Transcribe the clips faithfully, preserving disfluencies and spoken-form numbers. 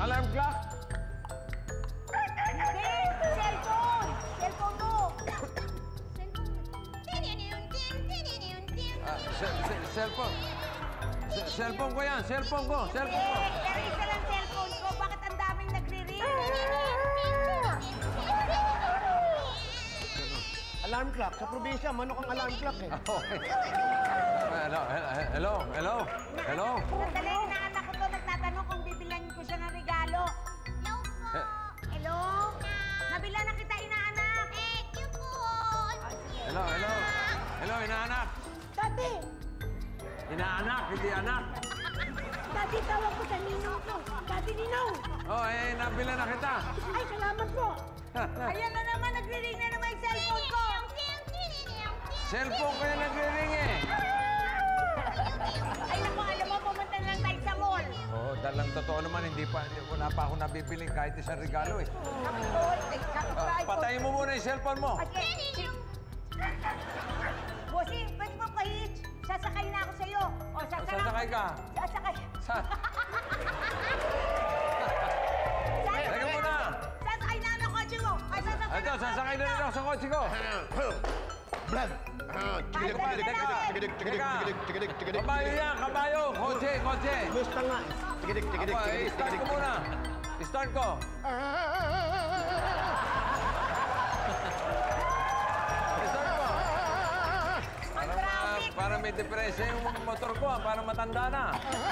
alarm clock? Hindi! Cellphone! Cellphone mo! Ah, se- se- cellphone. Se- cellphone ko yan, cellphone ko, cellphone ko. Eh, pero isa lang cellphone ko. Bakit ang daming nagre-ring? Alarm clock. Sa probinsya, manok ang alarm clock eh. Okay. Hello, hello, hello, hello. Sandali, inaanak ko to. Nagtatanong kung bibilangin ko siya ng regalo. Hello po. Hello? Nabila na kita, inaanak. Thank you po. Hello, hello. Hello, inaanak. Daddy! Inaanak, hindi anak. Daddy, tawag ko sa ninong ko. Daddy, ninong! Oh, eh, nabila na kita. Ay, salamat po. Ayan na naman, nagre-ring na naman yung cellphone ko. Cellphone ko yan nagre-ring eh. Ay, naku, alam mo, pumunta na lang tayo sa mall. Oo, oh, dalang totoo naman, hindi pa, wala pa ako nabibiling kahit isang regalo eh. Kapitoy, ay, kapitoy. Ah, patayin mo muna yung cellphone mo. Okay. Bossing, pwede mo pa-hitch. Sasakay na ako sa'yo. O, sasakay. Sasakay ka? Sasakay. Sa... Sasakay Teka na. muna. Sasakay na ang kotse mo. Ay, sasakay Ito, sasakay na rin ako sa kotse ko. Blood! Teka, kabayo yan, kabayo. Kotse, kotse. Gusto nga. Tigidik, tigidik, Aba, tigidik, i-start tigidik. ko muna. I-start ko. I-start ko. Para, ma- para may depresya yung motor ko, ah, para matanda na.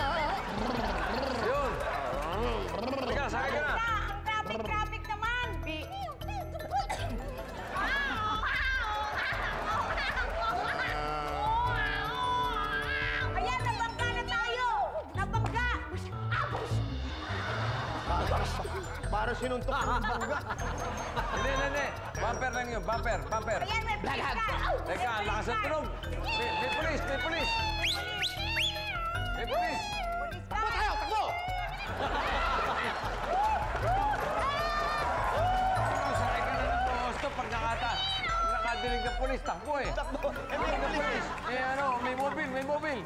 Yun. Teka, sakay ka na. Ang traffic-traffic naman. Ayan, nabangga na tayo. Nabangga. Para sinuntok ang bangga. Hindi, hindi, hindi. Bumper lang yun, bumper, bumper. Ayan, may pulis ka. Teka, ang lakas ng tunog. May, may pulis, may pulis. May pulis. Pulis ka. Takbo tayo, takbo! Ano, sakay ka na ng gusto pag nakata. Pag nakadilig ng pulis, takbo eh. Takbo! Eh, may Takbo ng pulis. Eh ano, may mobile, may mobile.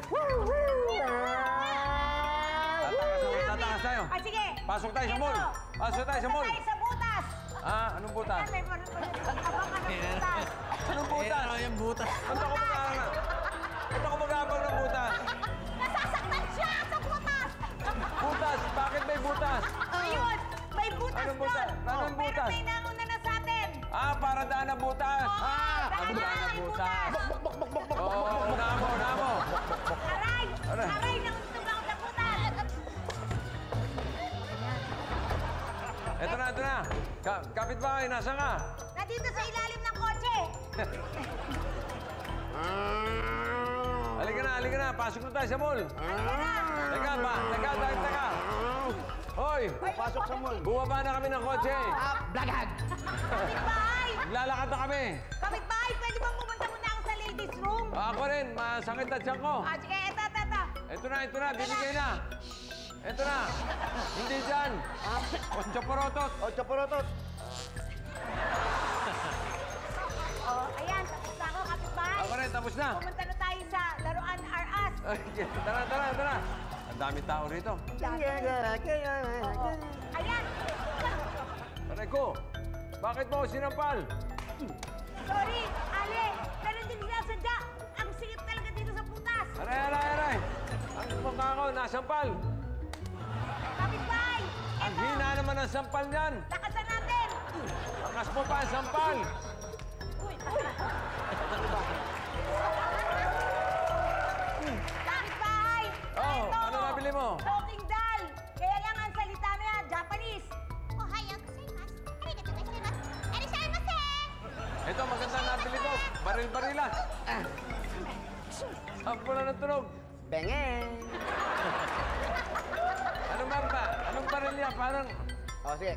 Tatakas, tatakas tayo. Ah, sige. Pasok tayo sa Ito. mall. Pasok tayo sa mall. Pupunta tayo sa butas. Ah, anong butas? Ayan, may abang ka ng butas. Anong butas? Ano yung butas? Ba't ako mag-aabang? Ba't ako mag-aabang ng butas? Nasasaktan siya sa butas. Butas? Bakit may butas? Ayun, may butas Anong butas? doon. Anong Pero butas? may nauna na sa atin. Ah, para daan na butas. Oo, Ah, daan ano na, daan na may butas? butas. Oo, una mo, una mo. Aray! Aray. Aray, nakuntog ako sa butas. Ito na, ito na. Ka kapitbahay, nasaan ka? Nandito sa ilalim ng kotse. Halika na, halika na. Pasok na tayo sa mall. Teka, ba? Teka, teka, teka. Hoy! Pasok sa mall. Bumaba na kami ng kotse. Ah, blagad! Kapitbahay! Lalakad na kami. Kapitbahay, pwede bang pumunta muna ako sa ladies room? Ako rin, masakit na tiyan ko. Ah, sige, eto, eto, eto. Ito na, ito na, bibigay na. Ito na. Hindi dyan. Ocho porotot. Ocho porotot. Oh, ayan, tapos na ako, kapitbahay. Ako rin, tapos na. Pumunta na tayo sa laruan R Us. Ay, tara, tara, tara. Ang dami tao rito. Ayan. Aray ko, bakit mo ako sinampal? Sorry, Ale, pero hindi sinasadya. Ang sikip talaga dito sa butas. Aray, aray, aray. Ang mukha ko, nasampal. Kapitbahay, Ang eto, hina naman ang sampal niyan. lakasan natin. Angas mo pa ang sampal. Uy, Kapitbahay, Oh, eto, ano nabili mo? talking doll. Kaya lang ang salita niya, Japanese. Ohayou gozaimasu. Arigatou gozaimasu. Arishaimasu. Ito, maganda nabili ko. Baril-barilan. Ang pula ng tunog. Bengeng! Ano ba ba? Anong baril niya? Parang O, sige.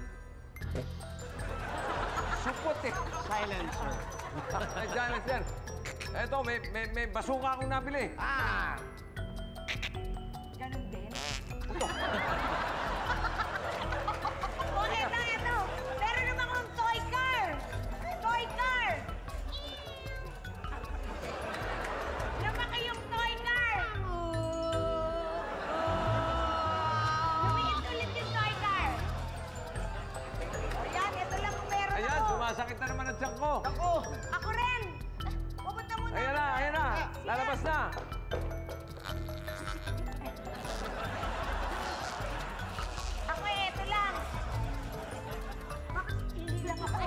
supot eh. Silencer. Ay, silencer. Ito, may, may, may basuka akong nabili. Ah! Ganun din. Oh, eto, eto. Meron naman akong toy car. Toy car. Lumaki yung toy car. Lumiit ulit yung toy car. sumasakit na naman ang tiyan ko. Ako! Ako rin! Pupunta muna. Ayan na, ayan na. Lalabas na. Ako eh, ito lang. Bakit hindi lang ako?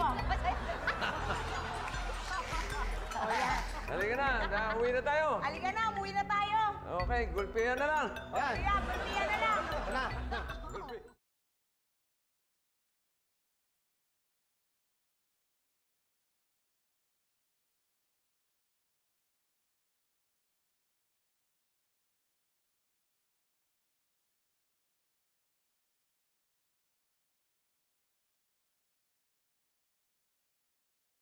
Oh, yan. Halika na, na uwi na tayo. Halika na, umuwi na tayo. Okay, gulpihan na lang. Ayan! Kaya, pagpiyan na lang. Ito na! Gulpi.